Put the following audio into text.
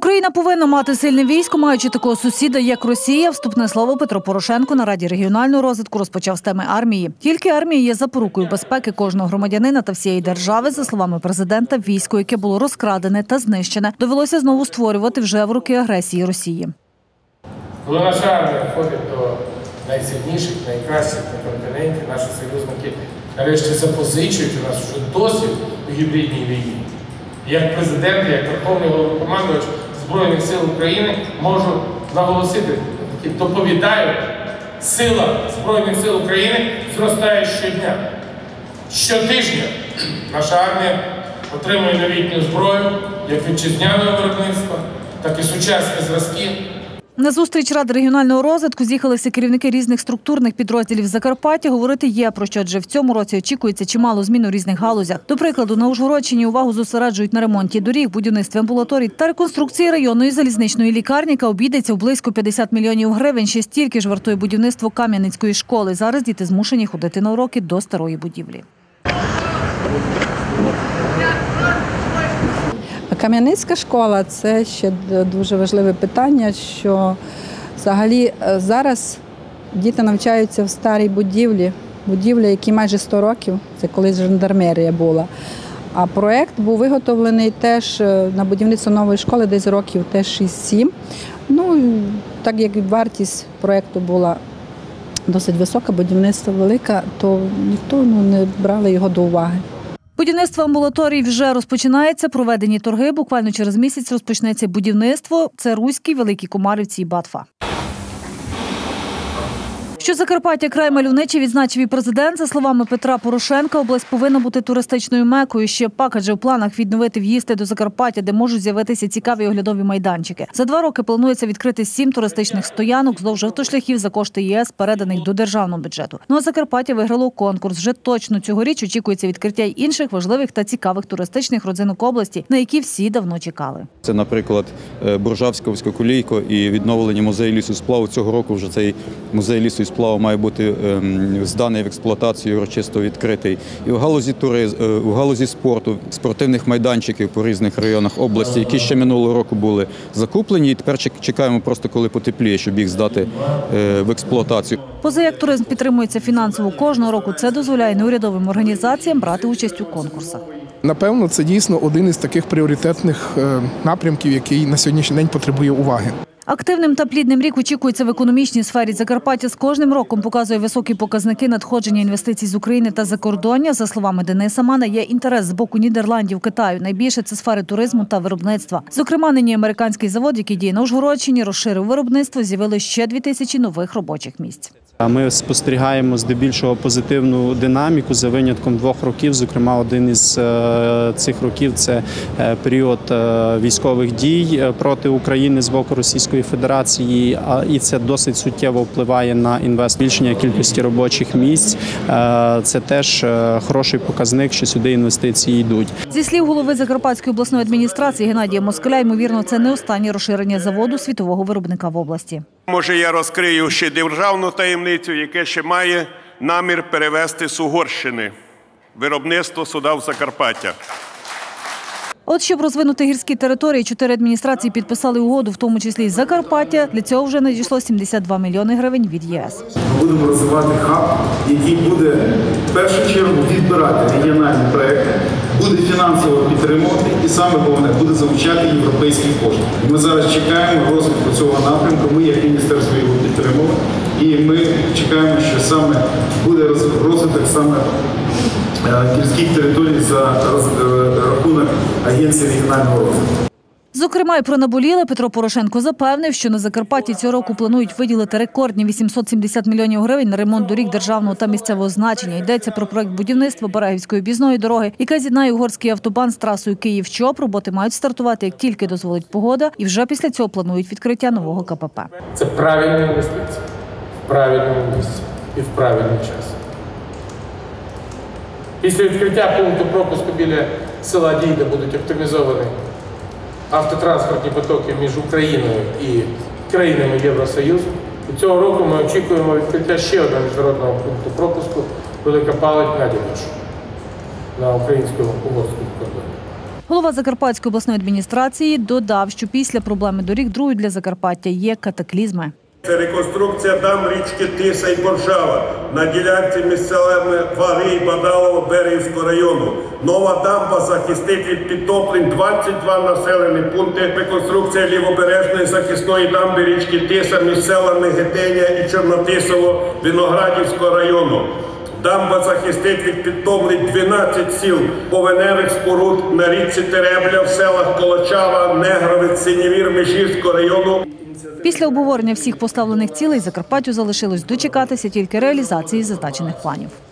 Україна повинна мати сильне військо, маючи такого сусіда, як Росія. Вступне слово Петро Порошенко на Раді регіонального розвитку розпочав з теми армії. Тільки армія є запорукою безпеки кожного громадянина та всієї держави. За словами президента, військо, яке було розкрадене та знищене, довелося знову створювати вже в роки агресії Росії. Коли наша армія входить до найсильніших, найкращих на континенті, наші союзники нарешті запозичують у нас вже досвід у гібридній війні. Як президент, як Верховний Головнокомандувач Збройних сил України можу наголосити, доповідаю, сила Збройних сил України зростає щодня. Щотижня наша армія отримує новітню зброю, як вітчизняного виробництва, так і сучасні зразки. На зустріч Ради регіонального розвитку з'їхалися керівники різних структурних підрозділів Закарпаття. Говорити є про що, адже в цьому році очікується чимало змін у різних галузях. До прикладу, на Ужгородщині увагу зосереджують на ремонті доріг, будівництві амбулаторій та реконструкції районної залізничної лікарні, яка обійдеться в близько 50 мільйонів гривень. Ще стільки ж вартує будівництво Кам'янецької школи. Зараз діти змушені ходити на уроки до старої будівлі. Кам'янецька школа – це ще дуже важливе питання, що взагалі зараз діти навчаються в старій будівлі, якій майже 100 років, це колись жандармерія була. А проєкт був виготовлений теж на будівництво нової школи десь років теж 6-7. Ну, так як вартість проєкту була досить висока, будівництво велике, то ніхто не брав його до уваги. Будівництво амбулаторій вже розпочинається, проведені торги. Буквально через місяць розпочнеться будівництво. Це Руський, Великі Комарівці і Батфа. Що Закарпаття – край мальовничий, відзначив і президент. За словами Петра Порошенка, область повинна бути туристичною мекою. Ще пак, адже у планах відновити в'їзди до Закарпаття, де можуть з'явитися цікаві оглядові майданчики. За 2 роки планується відкрити 7 туристичних стоянок вздовж автошляхів за кошти ЄС, переданих до державного бюджету. Ну а Закарпаття виграло конкурс. Вже точно цьогоріч очікується відкриття й інших важливих та цікавих туристичних родзинок області, на які всі давно чекали. Це, наприклад, Боржавська вузькоколійка і відновлення музею лісосплаву. Цього року вже цей музей лісосплаву має бути зданий в експлуатацію, урочисто відкритий. І в галузі спорту, спортивних майданчиків по різних районах області, які ще минулого року були закуплені. І тепер чекаємо просто, коли потепліє, щоб їх здати в експлуатацію. Поза як туризм підтримується фінансово кожного року, це дозволяє неурядовим організаціям брати участь у конкурсах. Напевно, це дійсно один із таких пріоритетних напрямків, який на сьогоднішній день потребує уваги. Активним та плідним рік очікується в економічній сфері. Закарпаття з кожним роком показує високі показники надходження інвестицій з України та закордоння. За словами Дениса Мана, є інтерес з боку Нідерландів, Китаю. Найбільше – це сфери туризму та виробництва. Зокрема, нині американський завод, який діє на Ужгородщині, розширив виробництво, з'явили ще 2000 нових робочих місць. Ми спостерігаємо здебільшого позитивну динаміку за винятком 2 років. Зокрема, один із цих років – це період військових дій проти України з боку Російської Федерації, і це досить суттєво впливає на збільшення кількості робочих місць. Це теж хороший показник, що сюди інвестиції йдуть. Зі слів голови Закарпатської обласної адміністрації Геннадія Москаля, ймовірно, це не останнє розширення заводу світового виробника в області. Може, я розкрию ще державну таємницю, яке ще має намір перевести з Угорщини виробництво суда в Закарпаття. От щоб розвинути гірські території, 4 адміністрації підписали угоду, в тому числі й Закарпаття. Для цього вже надійшло 72 мільйони гривень від ЄС. Ми будемо розвивати хаб, який буде в першу чергу відбирати регіональні проекти, буде фінансово підтримувати і саме головне буде залучати європейські кошти. Ми зараз чекаємо розвитку цього напрямку, ми як міністерство його підтримали і ми чекаємо, що саме буде розвиток саме гірських територій за рахунок Агенції регіонального розвитку. Зокрема, і про наболіле Петро Порошенко запевнив, що на Закарпатті цього року планують виділити рекордні 870 мільйонів гривень на ремонт доріг державного та місцевого значення. Йдеться про проект будівництва Берегівської об'їзної дороги, яка з'єднає Угорський автобан з трасою Київ-Чоп. Роботи мають стартувати, як тільки дозволить погода, і вже після цього планують відкриття нового КПП. Це правильні інвестиції, в правильному місці і в правильний час. Після відкриття пункту пропуску біля села Дійда будуть оптимізовані автотранспортні потоки між Україною і країнами Євросоюзу. І цього року ми очікуємо відкриття ще одного міжнародного пункту пропуску Велика Палать-Надягач на українсько-угорському кордоні. Голова Закарпатської обласної адміністрації додав, що після проблеми доріг другою для Закарпаття є катаклізми. Це реконструкція дам річки Тиса і Боржава на ділянці місцевими Ваги і Бадалова Берегівського району. Нова дамба захистить від підтоплень 22 населені пункти. Реконструкція лівобережної захисної дамби річки Тиса між селами Гетеня і Чорнотисово Виноградівського району. Дамба захистить від підтоплень 12 сіл повеневих споруд на річці Теребля в селах Колочава, Негровець, Синєвір Межівського району. Після обговорення всіх поставлених цілей Закарпаттю залишилось дочекатися тільки реалізації зазначених планів.